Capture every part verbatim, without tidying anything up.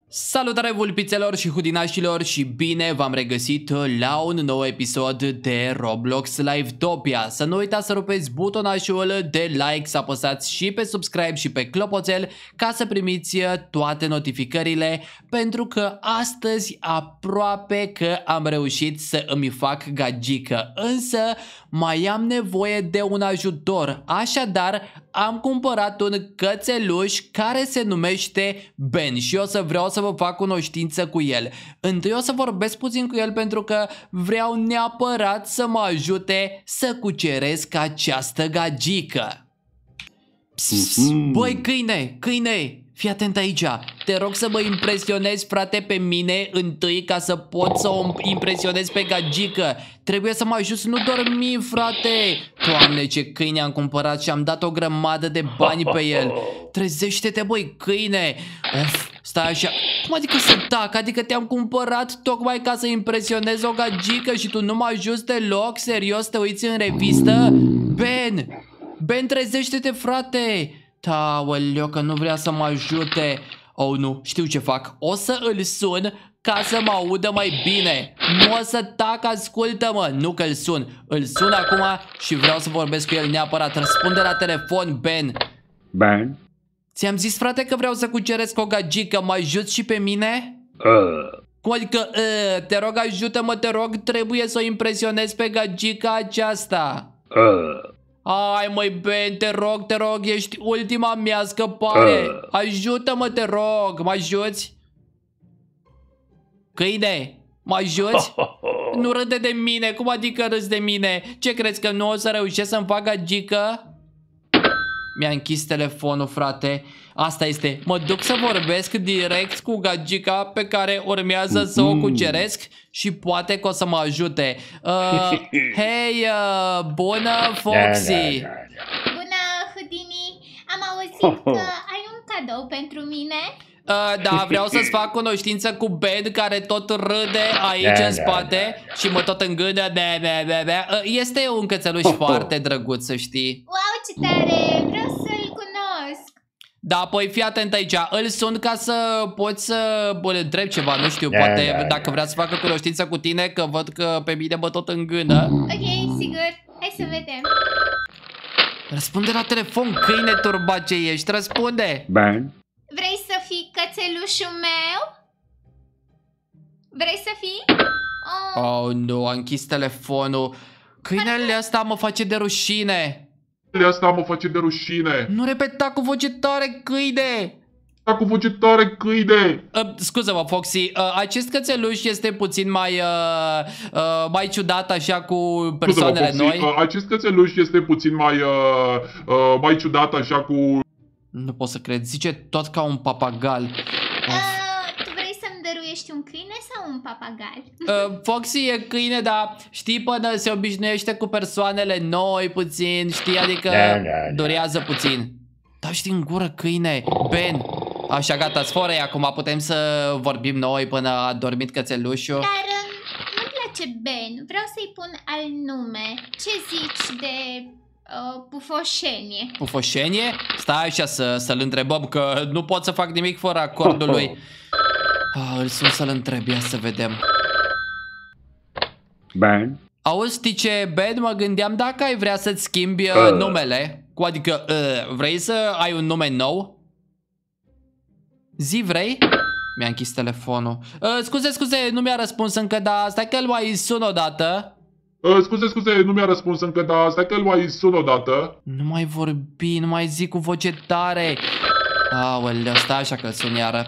Salutare vulpițelor și hudinașilor și bine v-am regăsit la un nou episod de Roblox Livetopia. Să nu uitați să rupeți butonașul de like, să apăsați și pe subscribe și pe clopoțel ca să primiți toate notificările, pentru că astăzi aproape că am reușit să îmi fac gagică, însă mai am nevoie de un ajutor, așadar am cumpărat un cățeluș care se numește Ben și o să vreau să vă fac cunoștință cu el. Întâi o să vorbesc puțin cu el pentru că vreau neapărat să mă ajute să cuceresc această gagică. Psst, băi câine, câine, fii atent aici. Te rog să mă impresionezi, frate, pe mine întâi ca să pot să o impresionez pe gagică. Trebuie să mă ajuți, nu dormi, frate. Doamne, ce câine am cumpărat și am dat o grămadă de bani pe el. Trezește-te, băi, câine. Of, stai așa. Cum adică să tac? Adică te-am cumpărat tocmai ca să impresionez o gagică și tu nu mă ajuți deloc? Serios, te uiți în revistă? Ben, Ben, trezește-te, frate. Taoleo, că nu vrea să mă ajute. Oh, nu, știu ce fac. O să îl sun ca să mă audă mai bine. Nu o să tac, ascultă-mă. Nu că îl sun, îl sun acum și vreau să vorbesc cu el neapărat. Răspunde la telefon, Ben. Ben? Ți-am zis, frate, că vreau să cuceresc o gagică. Mă ajuți și pe mine? Uh. Cum adică, uh, te rog, ajută-mă, te rog. Trebuie să o impresionez pe gagica aceasta. Uh. Ai, măi, Ben, te rog, te rog, ești ultima mea scăpare. Uh. Ajută-mă, te rog, mă ajuți? Câine, mă ajuți? Nu râde de mine, cum adică râzi de mine? Ce crezi, că nu o să reușesc să-mi fac gagică? Mi-a închis telefonul, frate. Asta este, mă duc să vorbesc direct cu gagica pe care urmează să o cuceresc și poate că o să mă ajute. uh, Hei, uh, bună, Foxy. Bună, Houdini. Am auzit că ai un cadou pentru mine. Uh, da, vreau să-ți fac cunoștință cu Ben, care tot râde aici în spate și mă tot îngână. uh, Este un cățeluș foarte drăguț, să știi. Wow, ce tare, vreau să-l cunosc. Da, păi fii atent aici. Îl sun ca să poți să îl întreb ceva, nu știu, poate dacă vrea să facă cunoștință cu tine, că văd că pe mine mă tot îngână. Ok, sigur, hai să vedem. Răspunde la telefon, câine turbat ce ești, răspunde. Ben? Vrei să fii cățelușul meu? Vrei să fii? Oh, Oh, nu, a închis telefonul. Câinele ăsta mă face de rușine. Asta mă face de rușine. Nu repeta cu voce tare, câine. Da, cu voce tare, câine. Uh, Scuză-mă, Foxy, uh, acest cățeluș este puțin mai uh, uh, mai ciudat așa cu persoanele Scuze-mă, Foxy, noi. uh, acest cățeluș este puțin mai, uh, uh, mai ciudat așa cu... Nu pot să cred, zice tot ca un papagal. Of. uh, tu vrei să-mi dăruiești un câine sau un papagal? Uh, Foxy e câine, dar știi, până se obișnuiește cu persoanele noi puțin, știi, adică Da, da, da. durează puțin. Dar știi în gură, câine, Ben. Așa, gata, sforă acum, putem să vorbim noi până a dormit cățelușul. Dar um, nu-mi place Ben, vreau să-i pun alt nume. Ce zici de uh, pufoșenie? Pufoșenie? Stai așa să, să-l întrebăm, că nu pot să fac nimic fără acordul lui. Ah, îl sun să-l întreb, ia să vedem. Ben? Auzi, știi ce, Ben, mă gândeam dacă ai vrea să-ți schimbi uh, Uh. numele. Cu adică, uh, vrei să ai un nume nou? Zi, vrei? Mi-a închis telefonul. uh, Scuze, scuze, nu mi-a răspuns încă, dar stai că îl mai sun odată. Uh, scuze, scuze, nu mi-a răspuns încă, dar stai că îl mai sun odată. Nu mai vorbi, nu mai zic cu voce tare. Aoleu, stai așa că-l sun iară.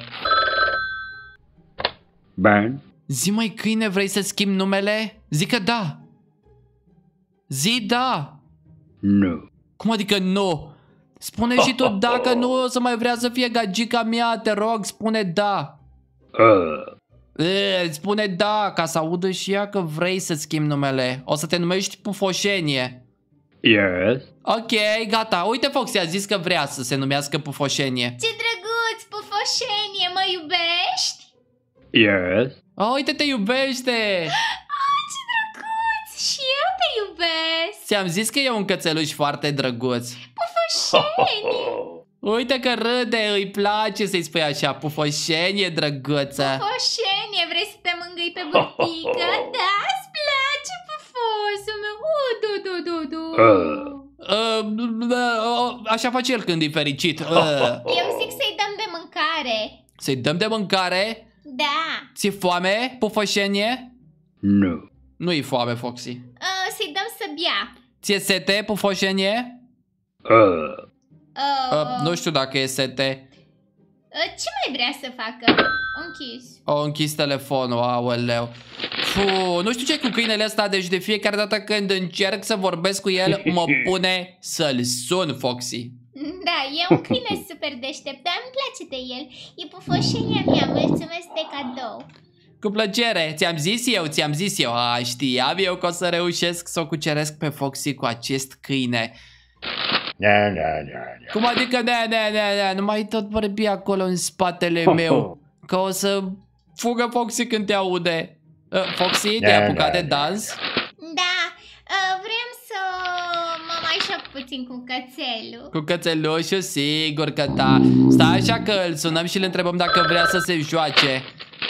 Ben? Zi, măi, câine, vrei să schimbi numele? Zic că da. Zi da. Nu. Cum adică nu? Spune și tu dacă nu o să mai vrea să fie gagica mea, te rog, spune da. Uh. E, spune da, ca să audă și ea că vrei să schimbi numele. O să te numești Pufoșenie. Yes. Ok, gata. Uite, Foxy a zis că vrea să se numească Pufoșenie. Ce drăguț, pufoșenie, mă iubești? Yes. Oh, uite, te iubește. Oh, ce drăguț, și eu te iubesc. Ți-am zis că e un cățeluș foarte drăguț. Pufoșenie. Uite că râde, îi place să-i spui așa, pufoșenie, drăguță. Pufoșenie, vrei să te mângâi pe burtică? Da, îți place pufosul meu? Uh, du, du, du, du. Uh. Uh, așa face el când e fericit. Uh. Eu zic să-i dăm de mâncare. Să-i dăm de mâncare? Da. Ți-e foame, pufoșenie? No. Nu-i foame, Foxy. Uh, să-i dăm să bea. Ți-e sete, pufoșenie? Uh. Uh, Uh, nu știu dacă e sete. uh, ce mai vrea să facă? Închis. O închis telefonul, aoleu. Fu, nu știu ce cu câinele ăsta, deci de fiecare dată când încerc să vorbesc cu el, mă pune să-l sun, Foxy. Da, e un câine super deștept, dar îmi place de el. E pufoșenia mea, mulțumesc de cadou. Cu plăcere, ți-am zis eu, ți-am zis eu. A, știam eu că o să reușesc să o cuceresc pe Foxy cu acest câine. Na, na, na, na. Cum adică, ne, ne, ne, ne, nu mai tot vorbi acolo în spatele meu, că o să fugă Foxy când te aude. Uh, Foxy, te-ai apucat de dans? Da, uh, vrem să mă mai joc puțin cu cățelul. Cu cățelușul, sigur că da. Stai așa că îl sunăm și îl întrebăm dacă vrea să se joace.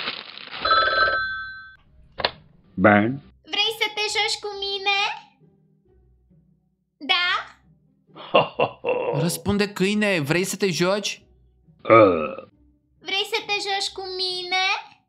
Ben. Vrei să te joci cu mine? Da? Răspunde câine, vrei să te joci? Uh. Vrei să te joci cu mine?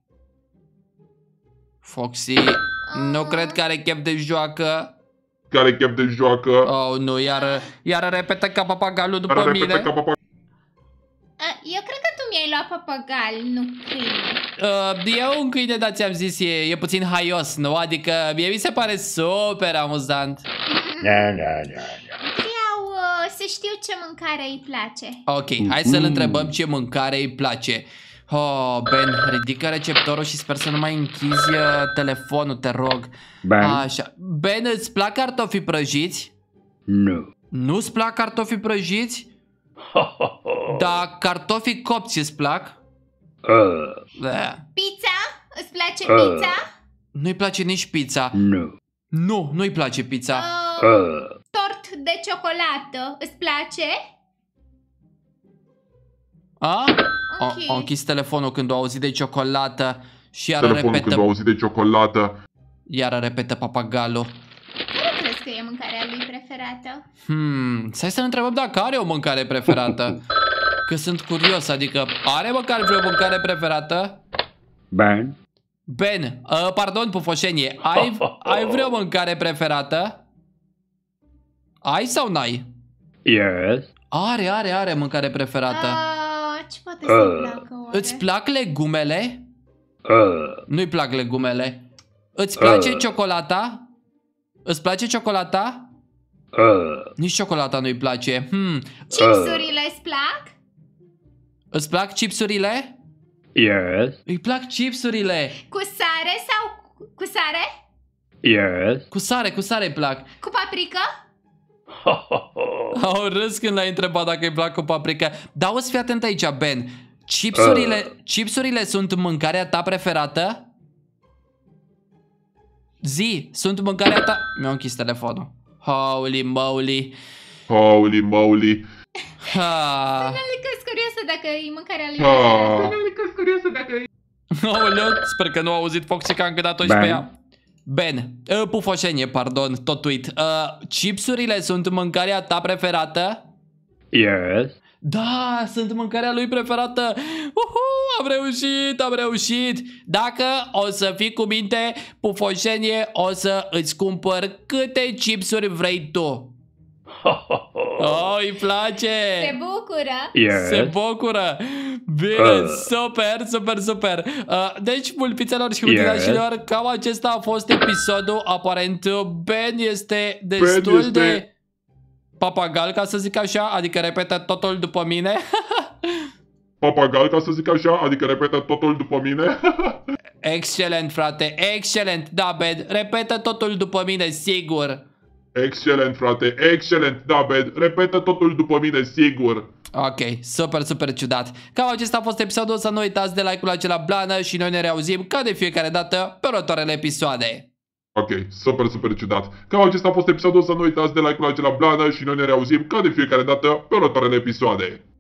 Foxy, nu cred că are chef de joacă. Care chef de joacă. Oh, nu, iar, iar repetă ca papagalul după Care mine. repetă ca papa- Uh, eu cred că tu mi-ai luat papagal, nu câine. Uh, e un câine, dar ți-am zis, e, e puțin haios, nu? Adică mie mi se pare super amuzant. Na, na, na, na. Vreau uh, să știu ce mâncare îi place. Ok, hai să-l întrebăm ce mâncare îi place. Oh, Ben, ridică receptorul și sper să nu mai închizi uh, telefonul, te rog. Ben. Așa. Ben, îți plac cartofii prăjiți? No. Nu-ți plac cartofii prăjiți? Da, cartofii copți îți plac? Uh. Da. Pizza? Îți place Uh. pizza? Nu-i place nici pizza. No. Nu, nu-i place pizza. Uh, Uh. tort de ciocolată, îți place? A? O, Ok. o închis telefonul când o auzit de ciocolată și iară Telefonul când repetă, a auzit de ciocolată. iară repetă papagalul. Care crezi că e mâncarea lui preferată? Hmm, stai să-l întrebăm dacă are o mâncare preferată. Că sunt curios, adică are măcar vreo mâncare preferată? Ben. Ben, uh, pardon, pufoșenie, ai, ai vreo mâncare preferată? Ai sau n-ai? Yes. Are, are, are mâncare preferată. Uh, ce poate să-i Uh. placă oare? Îți plac legumele? Uh. Nu-i plac legumele. Îți place Uh. ciocolata? Îți place ciocolata? Uh. Nici ciocolata nu-i place. Hmm. Chipsurile îți plac? Îți plac chipsurile? Yes. Îi plac chipsurile. Cu sare sau cu- cu sare? Yes. Cu sare, cu sare îi plac. Cu paprică? Au râs când l-ai întrebat dacă îi plac cu paprika. Dar o să fii atent aici, Ben. Chipsurile, Uh. chipsurile sunt mâncarea ta preferată? Zi, sunt mâncarea ta... Mi-a închis telefonul. Holy moly. Holy moly. Ha. Sunt curioasă dacă e mâncarea lui Ah. preferată. Aoleu, sper că nu a auzit Foxy că am gâdat-o și pe Ben. ea. Ben, uh, pufoșenie, pardon, tot uit. Uh, chipsurile sunt mâncarea ta preferată? Yes. Da, sunt mâncarea lui preferată. Uhu, am reușit, am reușit. Dacă o să fii cu minte, pufoșenie, o să îți cumpăr câte chipsuri vrei tu. Oh, îi place. Se bucură. Yes. Se bucură. Bine, Uh. super, super, super. Uh, deci, pulpițelor și hutinașilor, Yes. cam acesta a fost episodul. Aparent, Ben este destul este- de papagal, ca să zic așa, adică repetă totul după mine. Papagal, ca să zic așa, adică repetă totul după mine. Excelent, frate, excelent. Da, Ben, repetă totul după mine, sigur. Excelent, frate, excelent. Da, Ben, repetă totul după mine, sigur. Ok, super, super ciudat. Cam acesta a fost episodul, să nu uitați de like-ul acela blană și noi ne reauzim ca de fiecare dată pe următoarele episoade. Ok, super, super ciudat. Cam acesta a fost episodul, să nu uitați de like-ul acela blană și noi ne reauzim ca de fiecare dată pe următoarele episoade.